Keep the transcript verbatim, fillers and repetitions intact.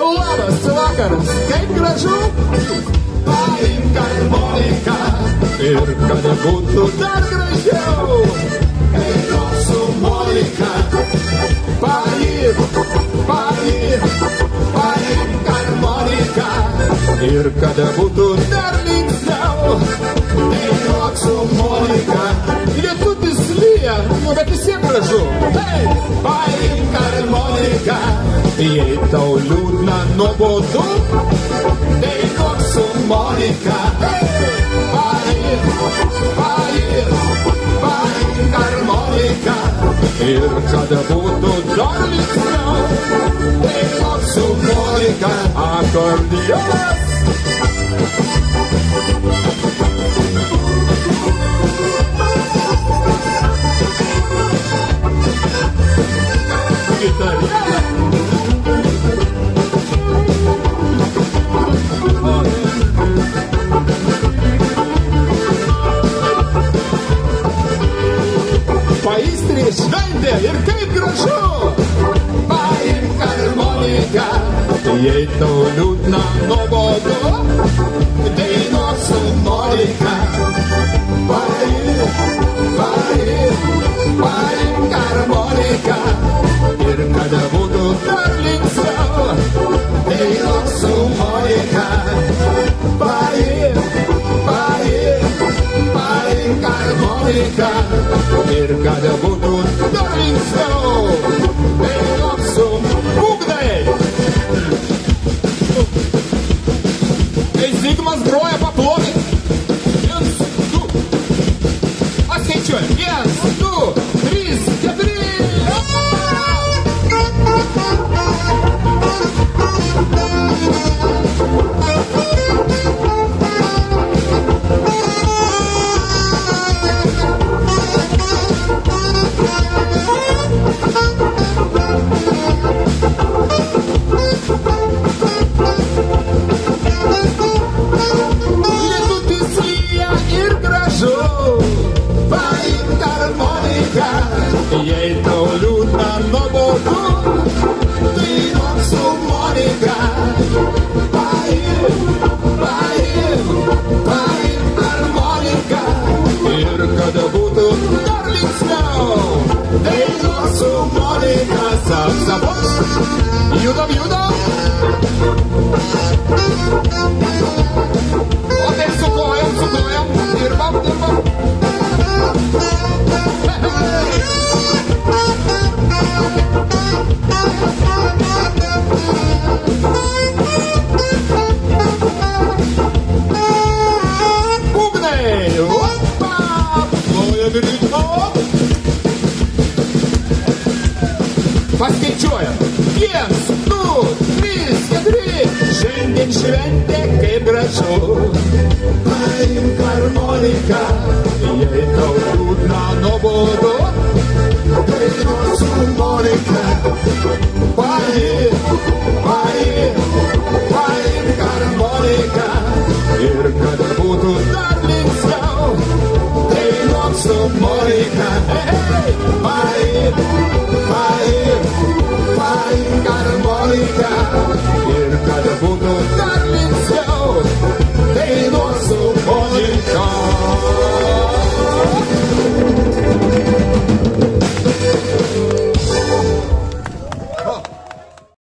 Labas vakaras, kaip gražu. Paimk armoniką ir kad būtų dar gražiau. Einu su Monika. Paimk, paimk, paimk armoniką ir kad būtų dar linksmiau. Einu su Monika. Lietutis lyja, nu bet visiems gražu. Hey! Paimk armoniką, jei tau liūdna nuobodu. Einu su Monika. Paimk, paimk, paimk armoniką ir kad būtų dar linksmiau. Einu su Monika. Akordeonas. Paįstrys šventė ir kaip gražu. Paimk armoniką, jei tau liūdna nuobodu. Dainuok su Monika. Paimk, paimk, paimk armoniką ir kad būtų dar linksmiau. Dainuok su Monika. Paimk, paimk, paimk armoniką ir kad būtų dar linksmiau. Dainuok su būgnai. Kai Zigmas groja, paplokit. Viens, du. Atskaičiuojam. Viens, du, trys, keturi. Jei tau liūdna nuobodu, dainuok su Monika. Paimk, paimk, paimk armoniką ir kad būtų dar linksmiau. Dainuok su Monika. Saksafons. Judam, judam. O tai su kojom, su kojom. Dirbam, dirbam. Būgnai! Opa! Plojam ritmo! Paskaičiuojam. Viens, du, trys, keturi. Šiandien šventė kaip gražu. Paimk armoniką